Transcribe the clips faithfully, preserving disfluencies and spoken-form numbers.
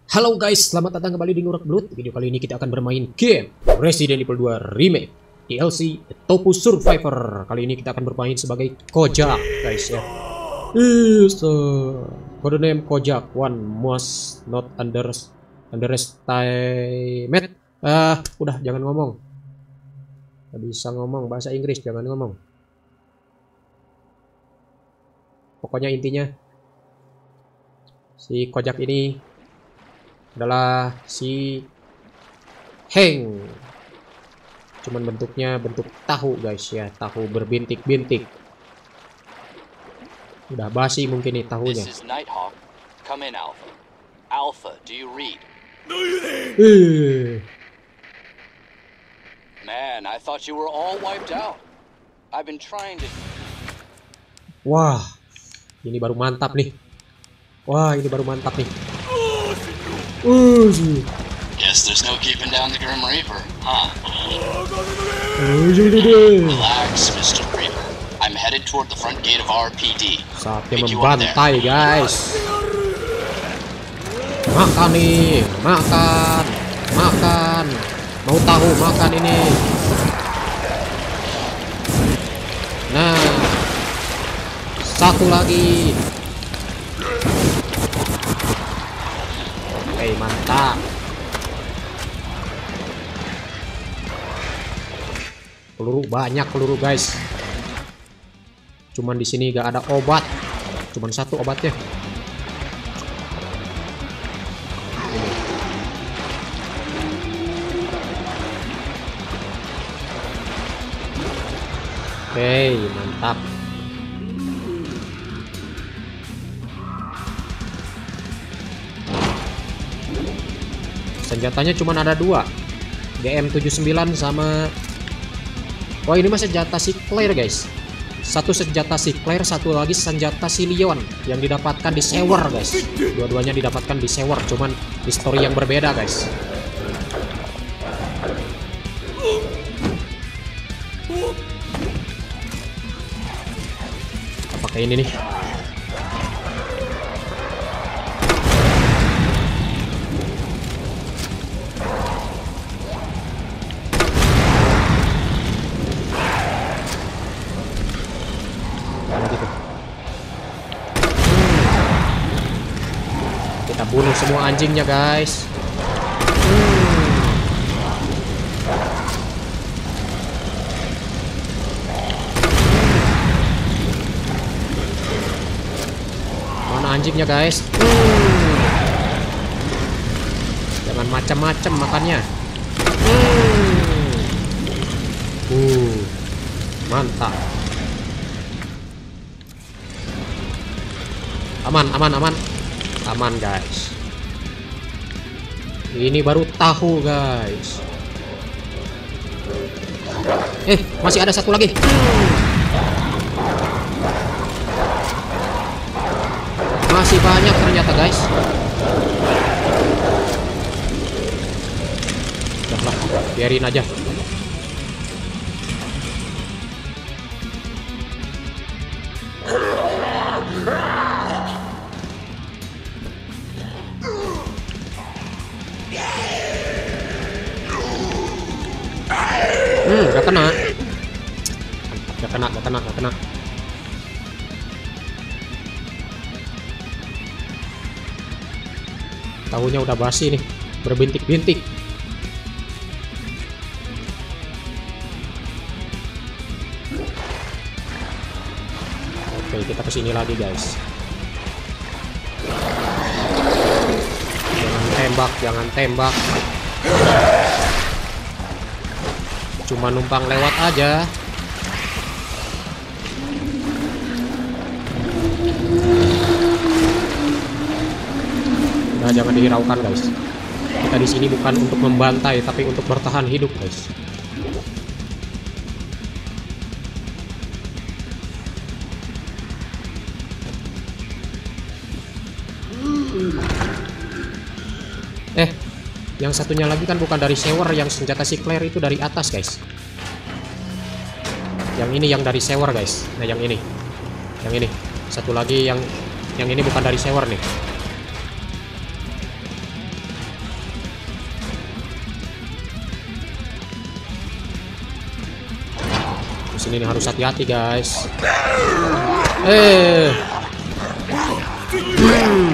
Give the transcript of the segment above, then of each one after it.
Halo guys, selamat datang kembali di Ngurak Belut. Video kali ini kita akan bermain game Resident Evil dua Remake D L C Tofu Survivor. Kali ini kita akan bermain sebagai Kojak guys ya. Yes, uh, kode name Kojak. One must not under underestimate. Ah, udah jangan ngomong. Gak bisa ngomong bahasa Inggris, jangan ngomong. Pokoknya intinya si Kojak ini adalah si Heng, cuman bentuknya bentuk tahu guys ya, tahu berbintik-bintik. Udah basi mungkin nih tahunya. This is Nighthawk. Come in, Alpha. Alpha, do you read? Eh, Man, I thought you were all wiped out. I've been trying to... wah, ini baru mantap nih. Wah, ini baru mantap nih. Uh, sih. Guess there's no keeping down the Grim Reaper, huh? Uh, sih. Relax, Mister Reaper. I'm headed toward the front gate of R P D. Saatnya membantai, guys. Makan nih, makan, makan. Mau tahu makan ini. Nah, satu lagi. Oke, mantap. Peluru banyak, peluru guys. Cuman di sini gak ada obat. Cuman satu obatnya. Oke, mantap. Senjatanya cuma ada dua, G M tujuh puluh sembilan sama, wah ini mah senjata si Claire guys. Satu senjata si Claire, satu lagi senjata si Leon yang didapatkan di sewer guys. Dua-duanya didapatkan di sewer, cuman di story yang berbeda guys. Pakai ini nih. Kita bunuh semua anjingnya guys. Hmm. Mana anjingnya guys? Hmm. Jangan macam-macam makannya. Hmm. Uh, mantap. Aman, aman, aman. Aman guys. Ini baru tahu guys. Eh, masih ada satu lagi. Masih banyak ternyata guys. Udahlah, biarin aja. Hmm, gak kena. Gak kena, gak kena, gak kena. Tahunya udah basi nih, berbintik-bintik. Oke, kita kesini lagi guys. Jangan tembak, jangan tembak. Cuma numpang lewat aja. Nah, jangan dihiraukan guys. Kita di sini bukan untuk membantai, tapi untuk bertahan hidup guys. Eh, yang satunya lagi kan bukan dari sewer, yang senjata si Claire itu dari atas guys. Yang ini yang dari sewer guys. Nah yang ini, yang ini satu lagi yang yang ini bukan dari sewer nih. Di sini nih harus hati-hati guys. Eh. Hmm.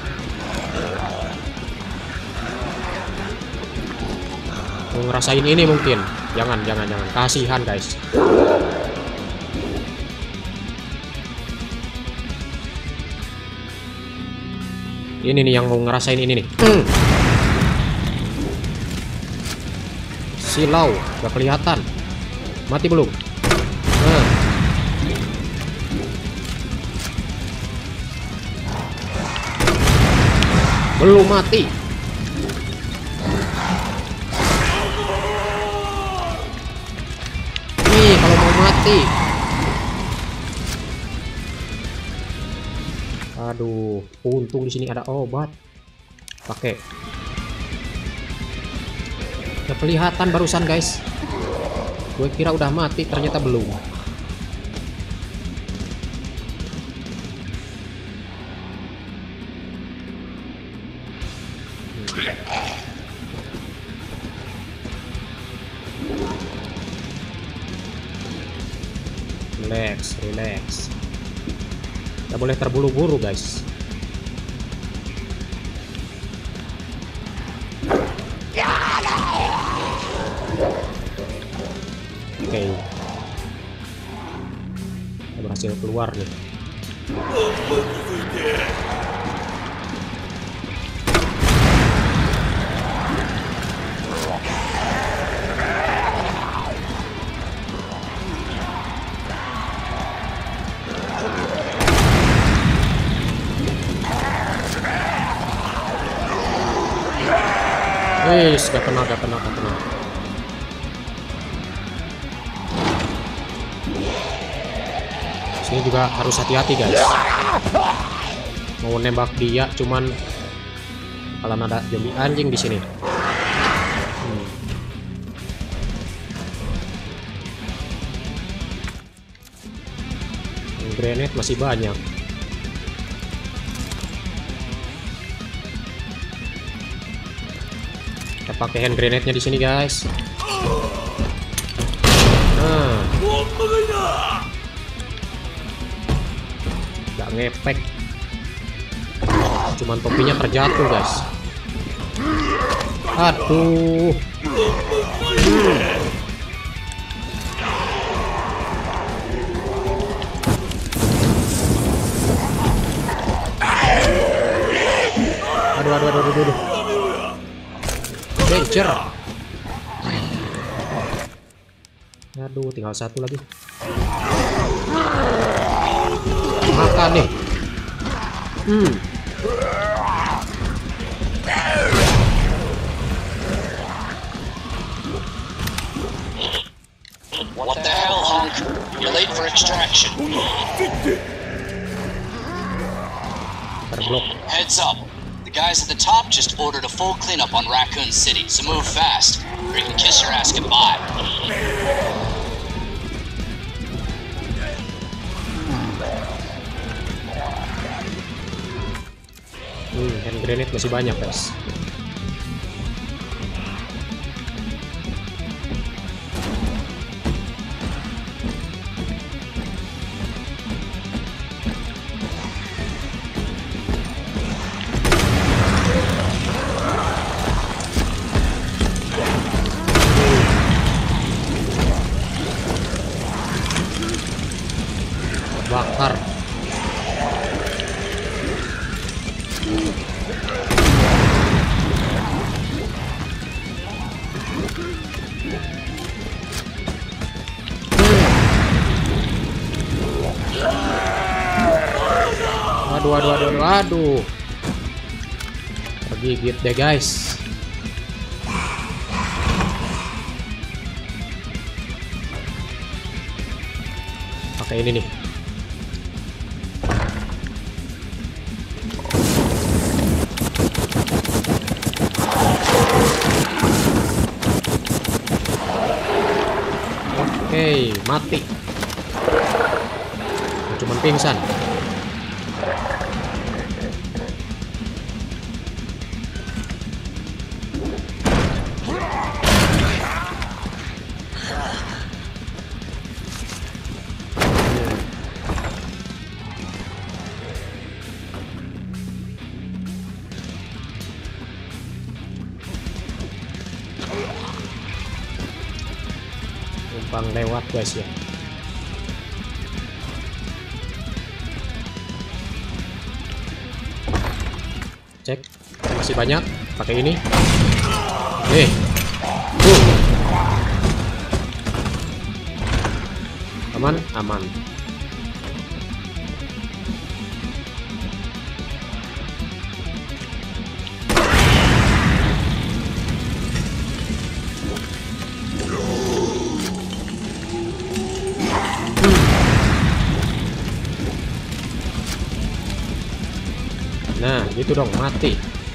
Mau ngerasain ini mungkin. Jangan, jangan, jangan. Kasihan guys. Ini nih yang mau ngerasain ini nih. Hmm. Silau, gak kelihatan. Mati belum? Nah. Belum mati. Nih kalau mau mati. Aduh, untung di sini ada obat. Pakai. Udah kelihatan barusan guys. Gue kira udah mati, ternyata belum. Relax, relax. Gak boleh terburu-buru guys. Oke, okay. Kita berhasil keluar nih. Wis, gak kena, gak kena, gak kena. Sini juga harus hati-hati guys. Mau nembak dia, cuman kalau ada zombie anjing di sini. Hmm. Grenade masih banyak. Kita pakai hand grenade-nya di sini guys. Nah. Gak ngepek. Cuman topinya terjatuh guys. Aduh. Hmm. Aduh, aduh, aduh, aduh, aduh. Danger. Aduh, tinggal satu lagi. Makan nih. Hmm. What the hell, Hunk? You're late for extraction. Terblok. Heads up. The guys at the top just ordered a full cleanup on Raccoon City, so move fast, or you can kiss your ass goodbye. Hmm, hand grenade masih banyak guys. Bakar. Aduh, aduh, aduh, aduh, aduh. Tergigit deh guys. Pakai ini nih. Oke, mati. Cuman pingsan. Numpang lewat guys ya. Cek, masih banyak. Pakai ini. Nih. Tuh. Aman, aman. Nah, gitu dong, mati.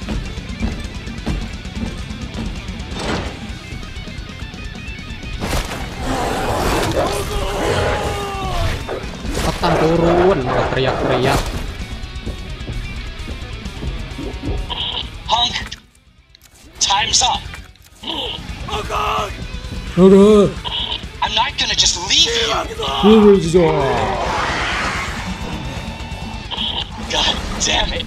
Tekan turun, nggak teriak-teriak. Hunk, time's up. Aduh. I'm not gonna just leave you. God damn it.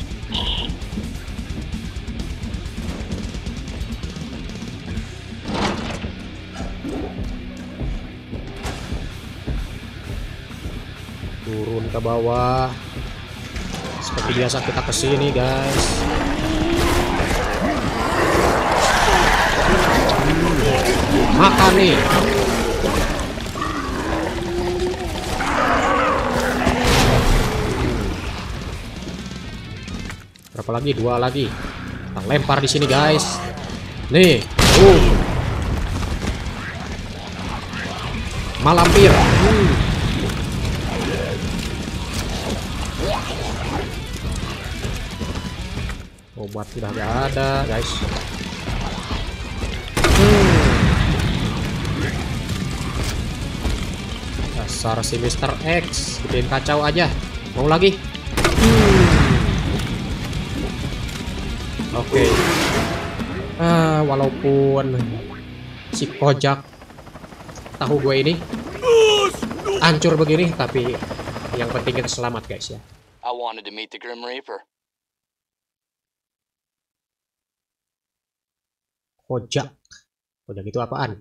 Turun ke bawah. Seperti biasa kita kesini guys. Hmm. Makan nih. Berapa lagi? Dua lagi. Kita lempar di sini guys. Nih. Uh. Malampir. Hmm. Obat sudah nggak ada guys. Hmm. Dasar si Mister X bikin kacau aja. Mau lagi? Hmm. Oke. Okay. Ah, walaupun si Kojak tahu gue ini hancur begini, tapi yang penting kita selamat guys ya. I wanted to meet the Grim Reaper. Kojak. Kojak itu apaan?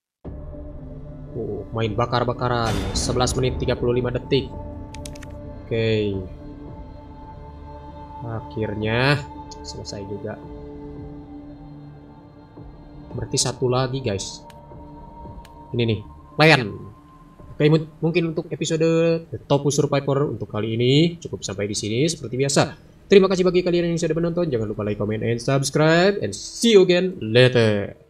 Oh, main bakar-bakaran. sebelas menit tiga puluh lima detik. Oke. Okay. Akhirnya selesai juga. Berarti satu lagi, guys. Ini nih, plan. Oke, okay, mungkin untuk episode The Topu Survivor untuk kali ini cukup sampai di sini seperti biasa. Terima kasih bagi kalian yang sudah menonton. Jangan lupa like, comment, and subscribe. And see you again later.